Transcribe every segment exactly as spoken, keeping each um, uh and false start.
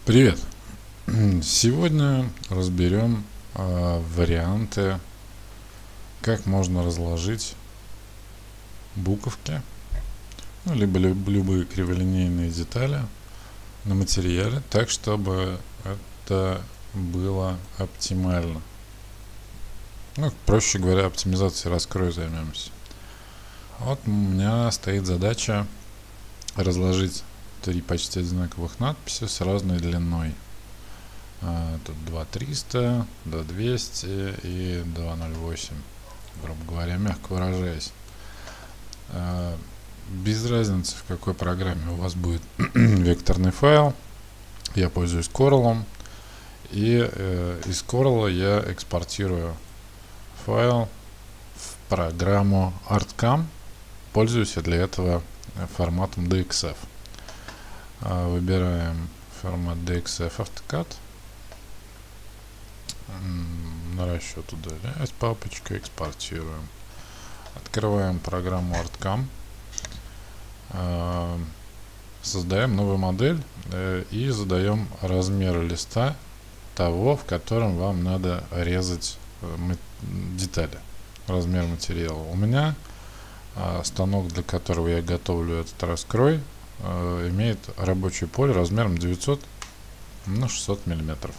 Привет! Сегодня разберем э, варианты, как можно разложить буковки, ну, либо люб- любые криволинейные детали на материале, так, чтобы это было оптимально. Ну, проще говоря, оптимизацией раскроя займемся. Вот у меня стоит задача разложить три почти одинаковых надписи с разной длиной. А, тут два триста, два двести и два ноль восемь, грубо говоря, мягко выражаясь. А, без разницы, в какой программе у вас будет векторный файл. Я пользуюсь Coral, и э, из Coral я экспортирую файл в программу ArtCam. Пользуюсь я для этого форматом ди экс эф. А, выбираем формат ди экс эф AutoCAD. На расчет удаляюсь, папочка, экспортируем. Открываем программу ArtCam. Э, создаем новую модель э, и задаем размер листа того, в котором вам надо резать э, детали, размер материала. У меня э, станок, для которого я готовлю этот раскрой, э, имеет рабочее поле размером девятьсот на шестьсот миллиметров.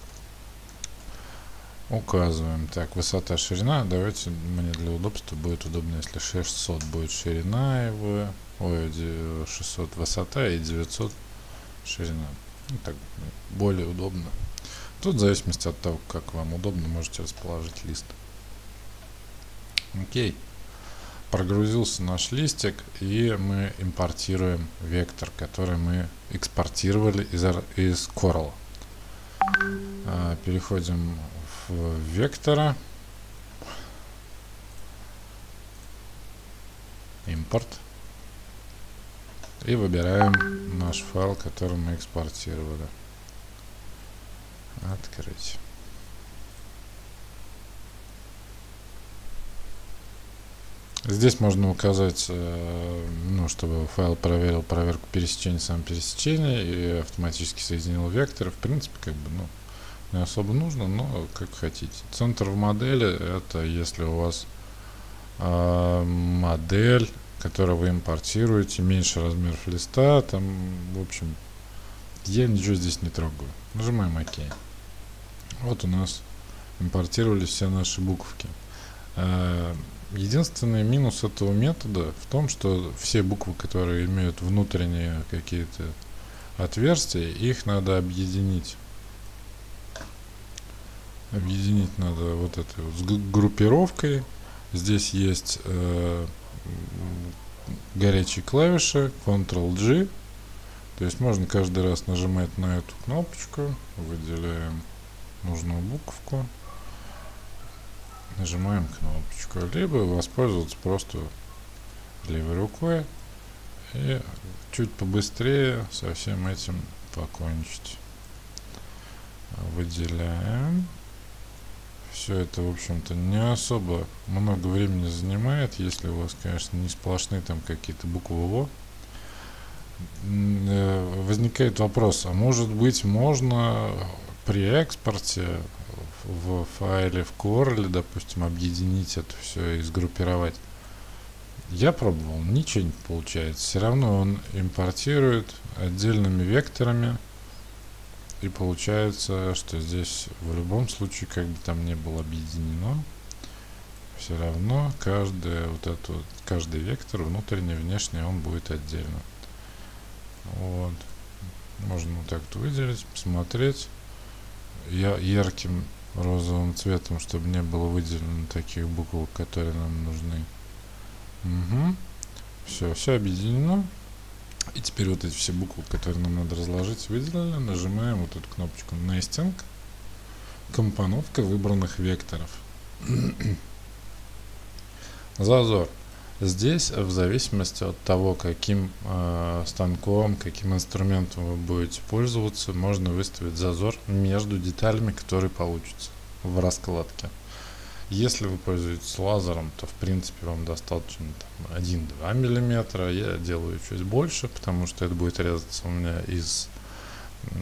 Указываем. Так, высота, ширина. Давайте, мне для удобства будет удобно, если шестьсот будет ширина его, ой, шестьсот высота и девятьсот ширина. Ну, так более удобно. Тут в зависимости от того, как вам удобно, можете расположить лист. Окей. Прогрузился наш листик, и мы импортируем вектор, который мы экспортировали из, из Coral. Переходим в вектора, импорт, и выбираем наш файл, который мы экспортировали. Открыть. Здесь можно указать, ну, чтобы файл проверил проверку пересечения, сам пересечения и автоматически соединил векторы. В принципе, как бы, ну, не особо нужно, но как хотите. Центр в модели — это если у вас э, модель, которую вы импортируете, меньше размеров листа, там, в общем, я ничего здесь не трогаю. Нажимаем ОК. Вот у нас импортировались все наши буковки. Э, единственный минус этого метода в том, что все буквы, которые имеют внутренние какие-то отверстия, их надо объединить. Объединить надо вот этой вот с группировкой. Здесь есть э, горячие клавиши контрол джи. То есть можно каждый раз нажимать на эту кнопочку, выделяем нужную буковку, нажимаем кнопочку, либо воспользоваться просто левой рукой и чуть побыстрее со всем этим покончить. Выделяем. Все это, в общем-то, не особо много времени занимает, если у вас, конечно, не сплошные там какие-то буквы О. Возникает вопрос, а может быть можно при экспорте в файле в Coral, допустим, объединить это все и сгруппировать? Я пробовал, ничего не получается. Все равно он импортирует отдельными векторами. И получается, что здесь в любом случае, как бы там ни было объединено, все равно каждый вот этот вот, каждый вектор, внутренний, внешний, он будет отдельно. Вот. Можно вот так вот выделить, посмотреть. Я ярким розовым цветом, чтобы не было выделено таких букв, которые нам нужны. Угу. Все, все объединено. И теперь вот эти все буквы, которые нам надо разложить, выделили, нажимаем вот эту кнопочку Nesting, компоновка выбранных векторов. Зазор. Здесь, в зависимости от того, каким э, станком, каким инструментом вы будете пользоваться, можно выставить зазор между деталями, которые получатся в раскладке. Если вы пользуетесь лазером, то в принципе вам достаточно один-два миллиметра. Я делаю чуть больше, потому что это будет резаться у меня из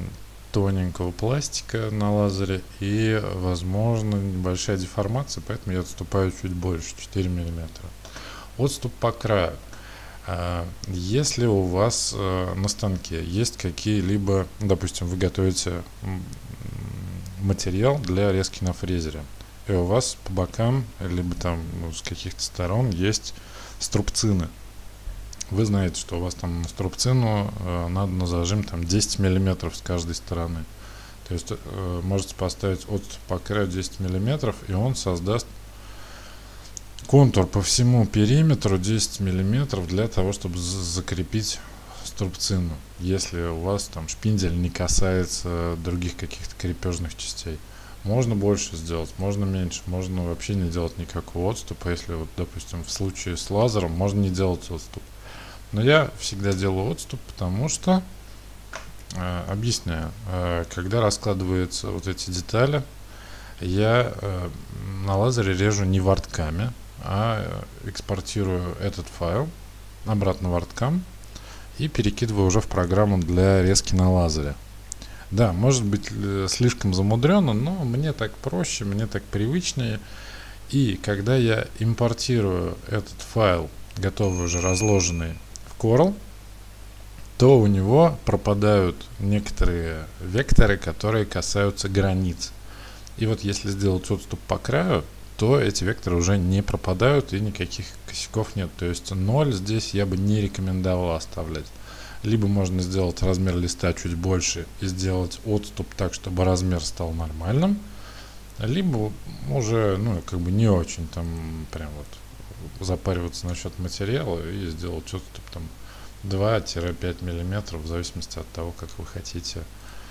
тоненького пластика на лазере и, возможно, небольшая деформация, поэтому я отступаю чуть больше, четыре миллиметра. Отступ по краю. Если у вас на станке есть какие-либо, допустим, вы готовите материал для резки на фрезере, и у вас по бокам, либо там ну, с каких-то сторон есть струбцины. Вы знаете, что у вас там на струбцину э, надо на зажим там десять миллиметров с каждой стороны. То есть э, можете поставить отступ по краю десять миллиметров, и он создаст контур по всему периметру десять миллиметров для того, чтобы закрепить струбцину, если у вас там шпиндель не касается других каких-то крепежных частей. Можно больше сделать, можно меньше, можно вообще не делать никакого отступа. Если вот, допустим, в случае с лазером можно не делать отступ. Но я всегда делаю отступ, потому что, э, объясняю, э, когда раскладываются вот эти детали, я э, на лазере режу не вортками, а экспортирую этот файл обратно в ворткам и перекидываю уже в программу для резки на лазере. Да, может быть слишком замудренно, но мне так проще, мне так привычнее. И когда я импортирую этот файл, готовый уже разложенный в Corel, то у него пропадают некоторые векторы, которые касаются границ. И вот если сделать отступ по краю, то эти векторы уже не пропадают и никаких косяков нет. То есть ноль здесь я бы не рекомендовал оставлять. Либо можно сделать размер листа чуть больше и сделать отступ так, чтобы размер стал нормальным, либо уже, ну, как бы не очень там прям вот запариваться насчет материала и сделать отступ там два-пять миллиметров в зависимости от того, как вы хотите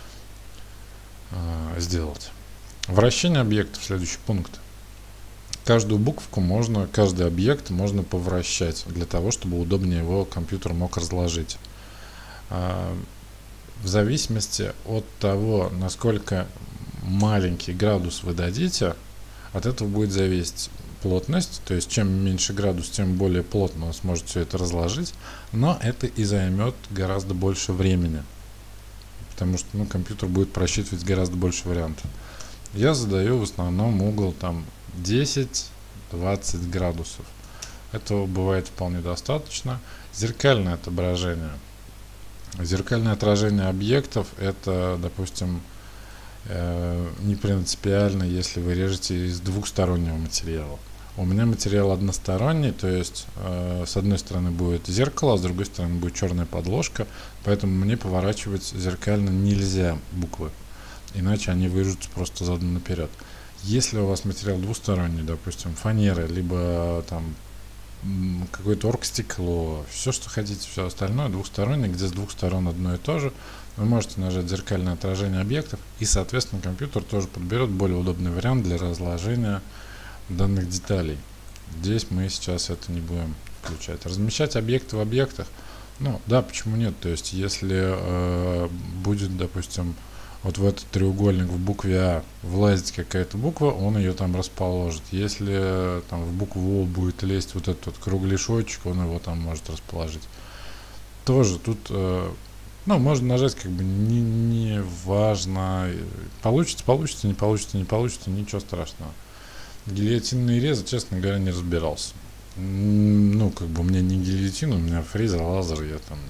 э, сделать. Вращение объектов, следующий пункт. Каждую буковку можно, каждый объект можно повращать для того, чтобы удобнее его компьютер мог разложить. В зависимости от того, насколько маленький градус вы дадите, от этого будет зависеть плотность. То есть чем меньше градус, тем более плотно он сможет все это разложить. Но это и займет гораздо больше времени, потому что ну, компьютер будет просчитывать гораздо больше вариантов. Я задаю в основном угол там десять-двадцать градусов. Этого бывает вполне достаточно. Зеркальное отображение. Зеркальное отражение объектов — это, допустим, э, не принципиально, если вы режете из двухстороннего материала. У меня материал односторонний, то есть э, с одной стороны будет зеркало, а с другой стороны будет черная подложка, поэтому мне поворачивать зеркально нельзя буквы, иначе они вырежутся просто задом наперед. Если у вас материал двусторонний, допустим, фанера, либо там какое-то оргстекло, все, что хотите, все остальное двухстороннее, где с двух сторон одно и то же, вы можете нажать зеркальное отражение объектов, и, соответственно, компьютер тоже подберет более удобный вариант для разложения данных деталей. Здесь мы сейчас это не будем включать. Размещать объекты в объектах, ну да, почему нет? То есть, если э, будет, допустим, вот в этот треугольник в букве А влазит какая-то буква, он ее там расположит. Если там в букву О будет лезть вот этот вот кругляшочек, он его там может расположить. Тоже тут, э, ну, можно нажать, как бы не, не важно. Получится, получится, не получится, не получится, ничего страшного. Гильотинные резы, честно говоря, не разбирался. Ну, как бы у меня не гильотин, у меня фрезер, лазер, я там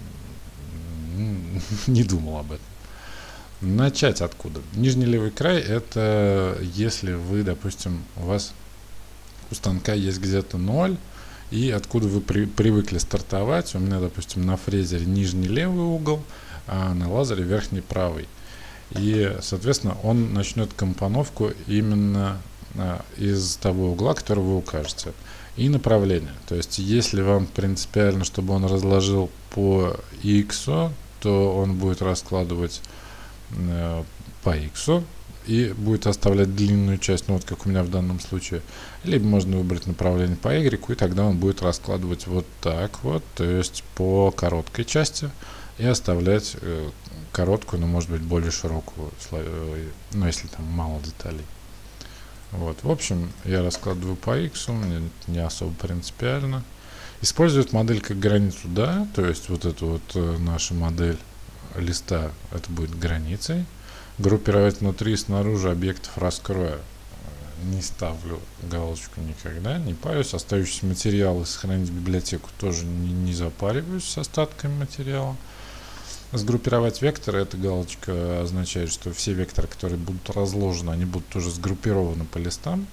не думал об этом. Начать откуда? Нижний левый край — это если вы, допустим, у вас у станка есть где-то ноль, и откуда вы при, привыкли стартовать. У меня, допустим, на фрезере нижний левый угол, а на лазере верхний правый. И, соответственно, он начнет компоновку именно а, из того угла, который вы укажете. И направление. То есть, если вам принципиально, чтобы он разложил по X, то он будет раскладывать по X и будет оставлять длинную часть, ну вот как у меня в данном случае. Либо можно выбрать направление по Y, и тогда он будет раскладывать вот так вот, то есть по короткой части, и оставлять э, короткую, но может быть более широкую, э, ну если там мало деталей. Вот, в общем, я раскладываю по X, мне не особо принципиально. Использует модель как границу, да, то есть вот эту вот э, наша модель листа это будет границей. Группировать внутри и снаружи объектов раскроя не ставлю галочку никогда, не парюсь. Остающиеся материалы сохранить в библиотеку тоже не, не запариваюсь с остатками материала. Сгруппировать векторы, эта галочка означает, что все векторы, которые будут разложены, они будут уже сгруппированы по листам.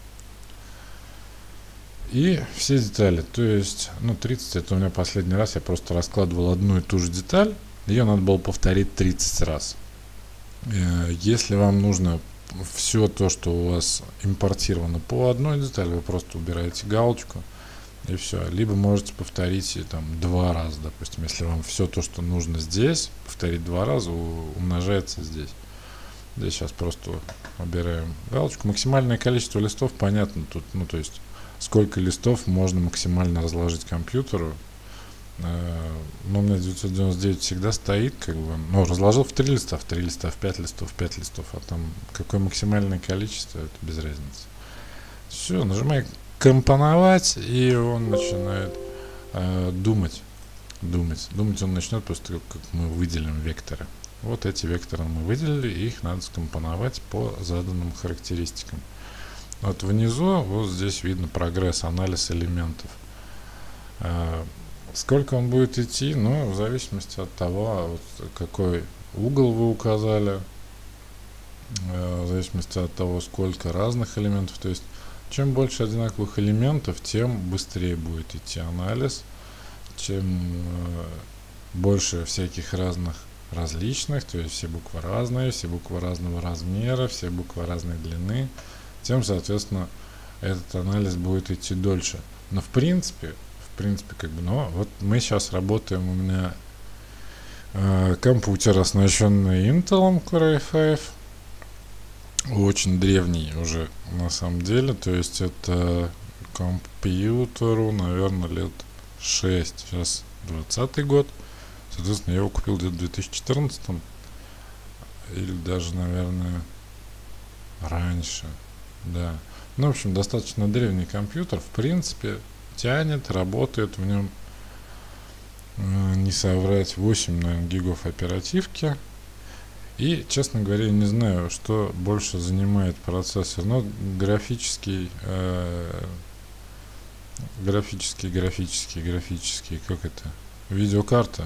И все детали, то есть, ну, тридцать, это у меня последний раз, я просто раскладывал одну и ту же деталь, ее надо было повторить тридцать раз. Если вам нужно все то, что у вас импортировано по одной детали, вы просто убираете галочку и все. Либо можете повторить там два раза, допустим, если вам все то, что нужно здесь, повторить два раза, умножается здесь. Здесь сейчас просто убираем галочку. Максимальное количество листов, понятно, тут, ну, то есть, сколько листов можно максимально разложить компьютеру. Но у меня девятьсот девяносто девять всегда стоит, как бы, ну, разложил в три листа, в три листа, в пять листов, в пять листов, а там какое максимальное количество, это без разницы. Все, нажимаю компоновать, и он начинает э, думать, думать, думать он начнет после того, как мы выделим векторы. Вот эти векторы мы выделили, и их надо скомпоновать по заданным характеристикам. Вот внизу, вот здесь видно прогресс, анализ элементов. Э, Сколько он будет идти, ну, в зависимости от того, вот, какой угол вы указали, э, в зависимости от того, сколько разных элементов. То есть, чем больше одинаковых элементов, тем быстрее будет идти анализ, чем э, больше всяких разных различных, то есть все буквы разные, все буквы разного размера, все буквы разной длины, тем, соответственно, этот анализ будет идти дольше. Но в принципе, В принципе, как бы, но вот мы сейчас работаем, у меня э, компьютер, оснащенный Intel Core ай пять, очень древний уже на самом деле, то есть это компьютеру, наверное, лет шесть, сейчас двадцатый год, соответственно, я его купил где-то в две тысячи четырнадцатом, или даже, наверное, раньше, да. Ну, в общем, достаточно древний компьютер, в принципе, тянет, работает в нем, э, не соврать, восемь, наверное, гигов оперативки. И, честно говоря, не знаю, что больше занимает процессор, но графический, э, графический, графический, графический, как это, видеокарта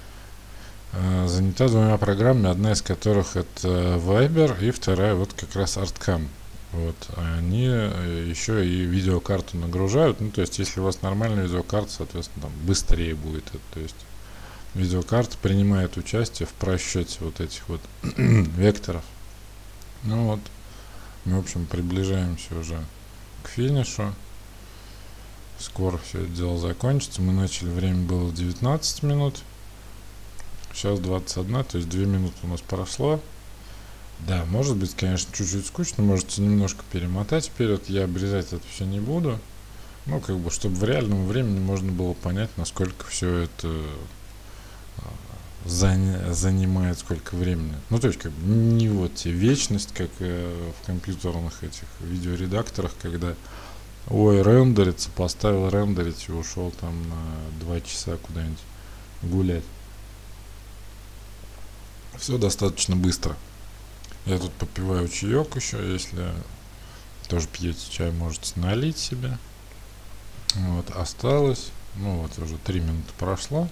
э, занята двумя программами, одна из которых это Viber, и вторая вот как раз Artcam. Вот, они еще и видеокарту нагружают, ну, то есть, если у вас нормальная видеокарта, соответственно, там быстрее будет это, то есть, видеокарта принимает участие в просчете вот этих вот векторов. Ну вот, мы, в общем, приближаемся уже к финишу, скоро все это дело закончится, мы начали, время было девятнадцать минут, сейчас двадцать одна, то есть две минуты у нас прошло. Да, может быть, конечно, чуть-чуть скучно, можете немножко перемотать вперед, я обрезать это все не буду, ну, как бы, чтобы в реальном времени можно было понять, насколько все это заня- занимает, сколько времени. Ну, то есть, как бы, не вот те вечность, как э, в компьютерных этих видеоредакторах, когда, ой, рендерится, поставил рендерить и ушел там на два часа куда-нибудь гулять. Все достаточно быстро. Я тут попиваю чаек еще, если тоже пьете чай, можете налить себе. Вот, осталось, ну вот уже три минуты прошло.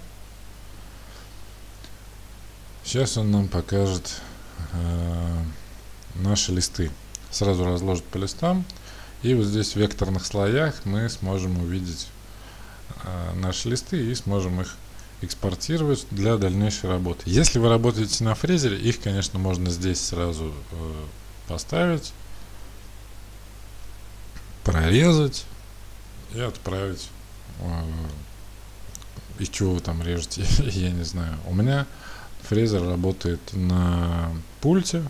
Сейчас он нам покажет э, наши листы. Сразу разложит по листам. И вот здесь в векторных слоях мы сможем увидеть э, наши листы и сможем их экспортировать для дальнейшей работы. Если вы работаете на фрезере, их, конечно, можно здесь сразу э, поставить, прорезать и отправить. Э, из чего вы там режете, я не знаю. У меня фрезер работает на пульте,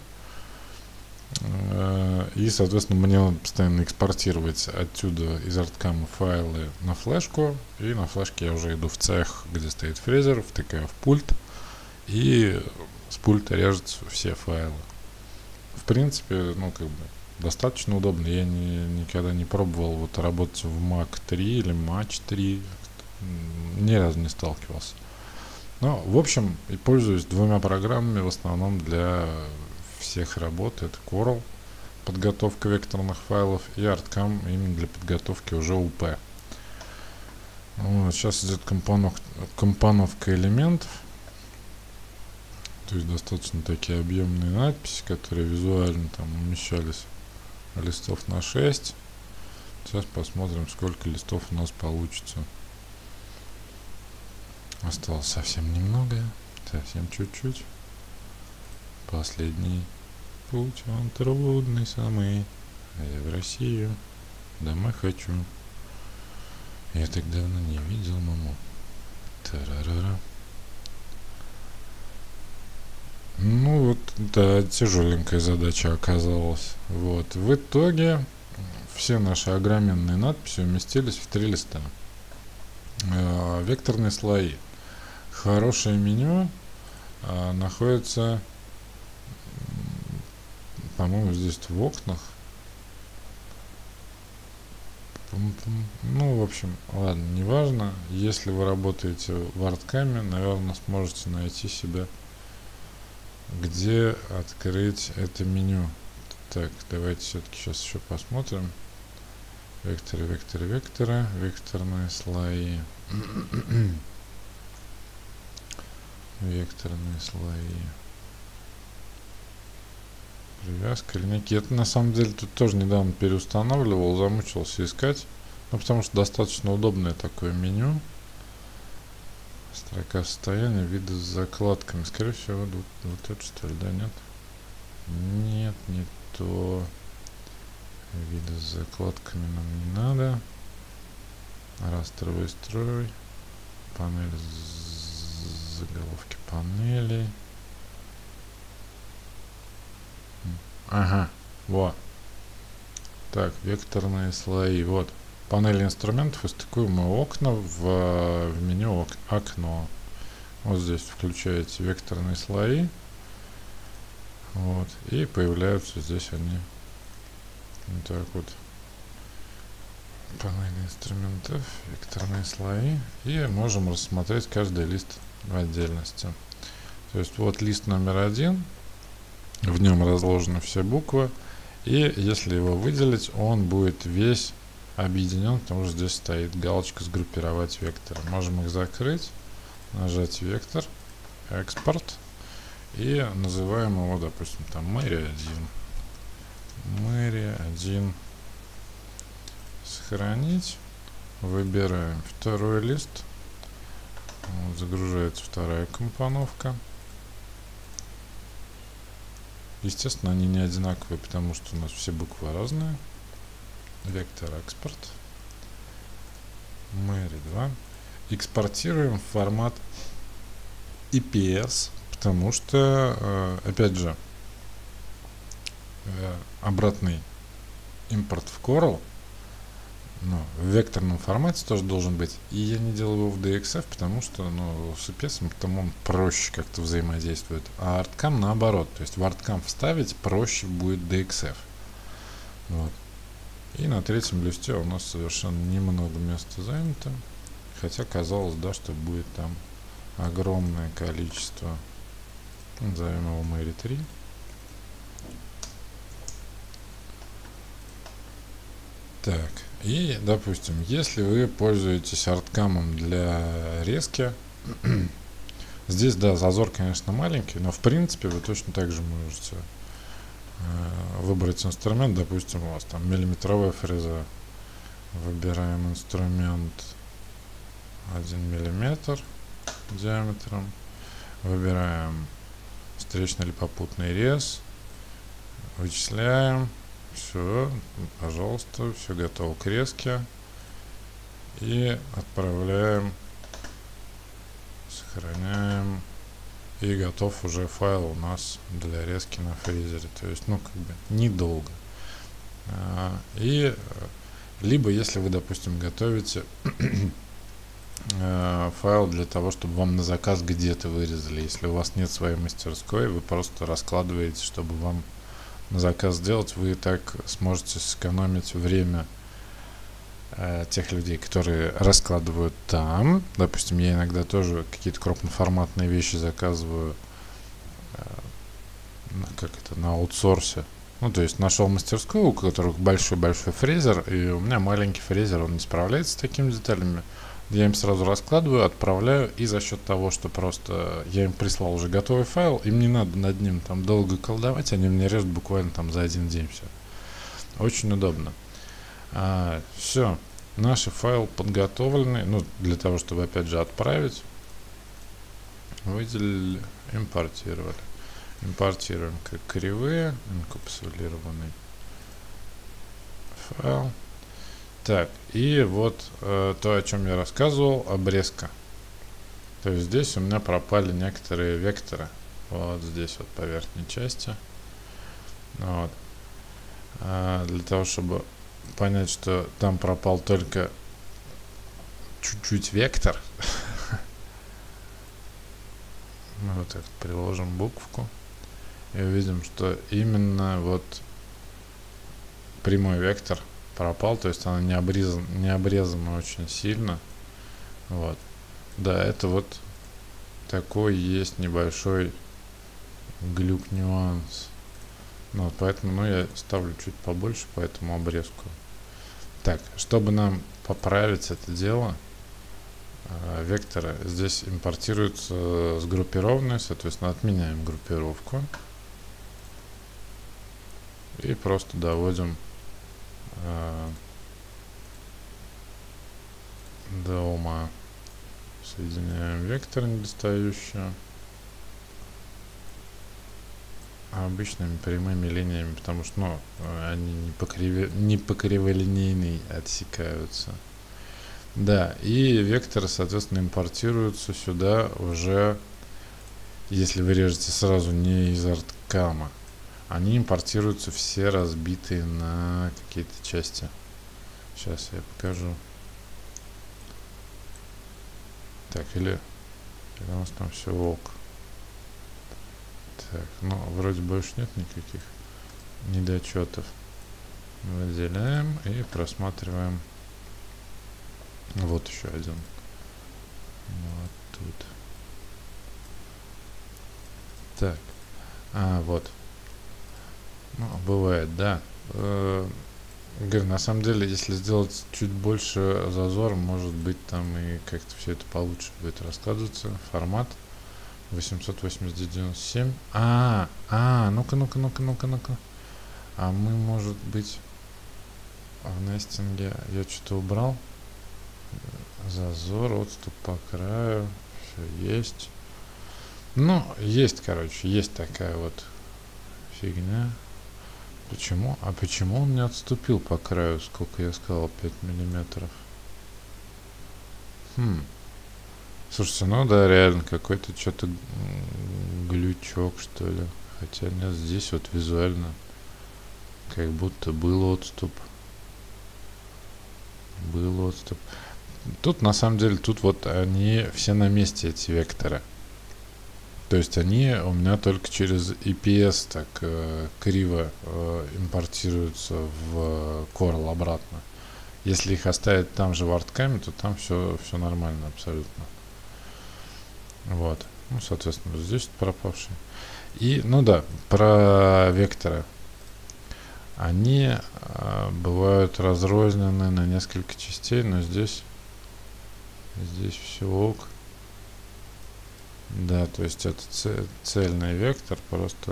э, и, соответственно, мне надо постоянно экспортировать отсюда из Artcam файлы на флешку, и на флешке я уже иду в цех, где стоит фрезер, втыкаю в пульт, и с пульта режутся все файлы. В принципе, ну, как бы, достаточно удобно. Я не, никогда не пробовал вот работать в мак три или матч три, ни разу не сталкивался. Но, в общем, и пользуюсь двумя программами в основном для всех работ. Это Coral, подготовка векторных файлов, и Artcam именно для подготовки уже ю пи. Вот, сейчас идет компоновка, компоновка элементов. То есть достаточно такие объемные надписи, которые визуально там умещались листов на шесть. Сейчас посмотрим, сколько листов у нас получится. Осталось совсем немного, совсем чуть-чуть. Последний путь, он трудный самый, а я в Россию домой хочу. Я так давно не видел маму. Тарарара. Ну вот, да, тяжеленькая задача оказалась. Вот, в итоге все наши огроменные надписи уместились в три листа. Э, векторные слои. Хорошее меню э, находится, по-моему, здесь в окнах. Ну, в общем, ладно, неважно. Если вы работаете в Artcam, наверное, сможете найти себя, где открыть это меню. Так, давайте все-таки сейчас еще посмотрим. Векторы, векторы, векторы, векторные слои. Векторные слои. Привязка, линейки. Это на самом деле тут тоже недавно переустанавливал, замучился искать. Ну, потому что достаточно удобное такое меню. Строка состояния, виды с закладками. Скорее всего, вот, вот это что ли, да, нет? Нет, не то. Виды с закладками нам не надо. Растровый строй. Панель, заголовки панелей. Ага, вот. Так, векторные слои. Вот. Панель инструментов и стыкуемые окна в, в меню ок, окно. Вот здесь включаете векторные слои. Вот. И появляются здесь они. Вот так вот. Панель инструментов, векторные слои. И можем рассмотреть каждый лист в отдельности. То есть вот лист номер один. В нем разложены все буквы. И если его выделить, он будет весь объединен, потому что здесь стоит галочка «Сгруппировать векторы». Можем их закрыть, нажать «Вектор», «Экспорт» и называем его, допустим, там Мэри один. Мэри один. Сохранить. Выбираем второй лист. Вот, загружается вторая компоновка. Естественно, они не одинаковые, потому что у нас все буквы разные. Вектор экспорт. Мэри два. Экспортируем в формат и пи эс, потому что, опять же, обратный импорт в Coral, ну, в векторном формате тоже должен быть. И я не делаю его в ди экс эф, потому что, ну, с ай пи эс потому он проще как-то взаимодействует. А Artcam наоборот. То есть в Artcam вставить проще будет ди экс эф. Вот. И на третьем листе у нас совершенно немного места занято. Хотя казалось, да, что будет там огромное количество. Назовем его Мэри три. Так, и, допустим, если вы пользуетесь Artcam для резки, здесь, да, зазор, конечно, маленький, но в принципе вы точно так же можете э, выбрать инструмент. Допустим, у вас там миллиметровая фреза. Выбираем инструмент один миллиметр диаметром. Выбираем встречный или попутный рез. Вычисляем. Все, пожалуйста, все готово к резке. И отправляем, сохраняем. И готов уже файл у нас для резки на фрезере. То есть, ну, как бы недолго. И либо, если вы, допустим, готовите файл для того, чтобы вам на заказ где-то вырезали. Если у вас нет своей мастерской, вы просто раскладываете, чтобы вам на заказ сделать, вы так сможете сэкономить время э, тех людей, которые раскладывают там. Допустим, я иногда тоже какие-то крупноформатные вещи заказываю, э, как это, на аутсорсе. Ну, то есть нашел мастерскую, у которых большой-большой фрезер, и у меня маленький фрезер, он не справляется с такими деталями. Я им сразу раскладываю, отправляю, и за счет того, что просто я им прислал уже готовый файл, им не надо над ним там долго колдовать, они мне режут буквально там за один день все. Очень удобно. А, все, наши файлы подготовлены, ну, для того, чтобы опять же отправить. Выделили, импортировали. Импортируем как кривые, инкапсулированный файл. Так, и вот э, то, о чем я рассказывал, обрезка. То есть здесь у меня пропали некоторые векторы. Вот здесь вот по верхней части. Вот. А для того, чтобы понять, что там пропал только чуть-чуть вектор, мы вот так приложим буквку и увидим, что именно вот прямой вектор пропал, то есть она не обрезана, не обрезана очень сильно. Вот. Да, это вот такой есть небольшой глюк, нюанс. Ну, вот поэтому, ну, я ставлю чуть побольше по этому обрезку. Так, чтобы нам поправить это дело, э, векторы здесь импортируются э, сгруппированные, соответственно, отменяем группировку и просто доводим э, до ума. Соединяем вектор недостающие обычными прямыми линиями, потому что, ну, они не по, криве, не по криволинейной отсекаются. Да, и векторы, соответственно, импортируются сюда уже, если вы режете сразу не из арткама, они импортируются все разбитые на какие-то части. Сейчас я покажу. Так, или, или у нас там все ок. Так, ну, вроде больше нет никаких недочетов. Выделяем и просматриваем. Вот еще один. Вот тут. Так. А, вот. Ну, бывает, да. Э, говорю, на самом деле, если сделать чуть больше зазор, может быть, там и как-то все это получше будет раскладываться. Формат восемьсот восемьдесят девяносто семь. А, а, ну-ка, ну-ка, ну-ка, ну-ка, ну-ка. А мы, может быть, в нестинге я что-то убрал. Зазор, отступ по краю. Все есть. Ну, есть, короче, есть такая вот фигня. Почему? А почему он не отступил по краю? Сколько я сказал? пять миллиметров. Хм. Слушайте, ну да, реально какой-то что-то глючок, что ли. Хотя нет, здесь вот визуально как будто был отступ. Был отступ. Тут на самом деле, тут вот они все на месте, эти векторы. То есть они у меня только через и пи эс так э, криво э, импортируются в Corel обратно. Если их оставить там же в арткаме, то там все, все нормально абсолютно. Вот. Ну, соответственно, здесь пропавшие. И, ну да, про векторы. Они э, бывают разрознены на несколько частей, но здесь, здесь все ок. Да, то есть это цельный вектор, просто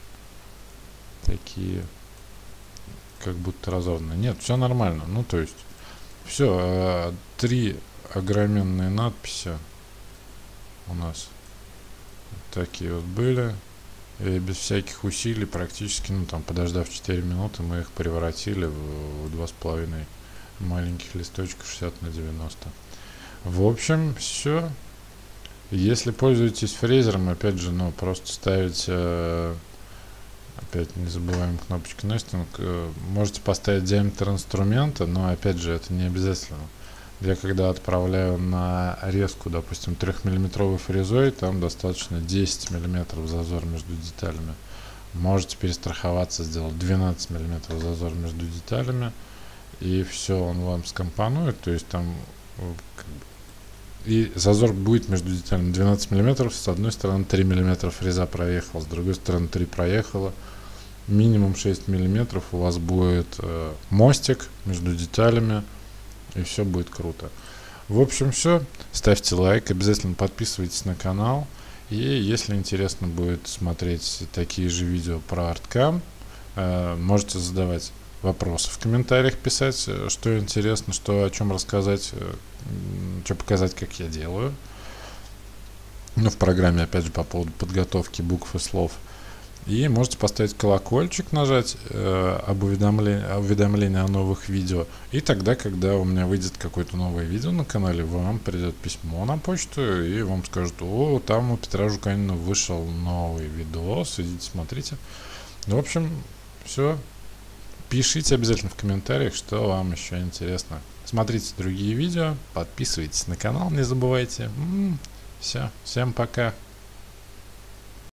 такие как будто разорваны. Нет, все нормально. Ну, то есть все, э, три огроменные надписи у нас такие вот были. И без всяких усилий практически, ну там подождав четыре минуты, мы их превратили в два с половиной маленьких листочка шестьдесят на девяносто. В общем, все. Если пользуетесь фрезером, опять же, ну просто ставите, опять не забываем кнопочку нестинг, можете поставить диаметр инструмента, но опять же это не обязательно. Я когда отправляю на резку, допустим, трехмиллиметровой фрезой, там достаточно десять миллиметров зазор между деталями. Можете перестраховаться, сделать двенадцать миллиметров зазор между деталями и все, он вам скомпонует, то есть там как бы, и зазор будет между деталями двенадцать миллиметров, с одной стороны три миллиметра фреза проехала, с другой стороны три проехала, минимум шесть миллиметров у вас будет э, мостик между деталями, и все будет круто. В общем, все. Ставьте лайк, обязательно подписывайтесь на канал. И если интересно будет смотреть такие же видео про арткам, э, можете задавать вопросы в комментариях, писать, что интересно, что о чем рассказать, э, что показать, как я делаю. Ну, в программе, опять же, по поводу подготовки букв и слов. И можете поставить колокольчик, нажать э, об уведомлении, уведомление о новых видео. И тогда, когда у меня выйдет какое-то новое видео на канале, вам придет письмо на почту, и вам скажут: о, там у Петра Жуканина вышел новый видос, идите смотрите. В общем, все. Пишите обязательно в комментариях, что вам еще интересно. Смотрите другие видео, подписывайтесь на канал, не забывайте. Все, всем пока.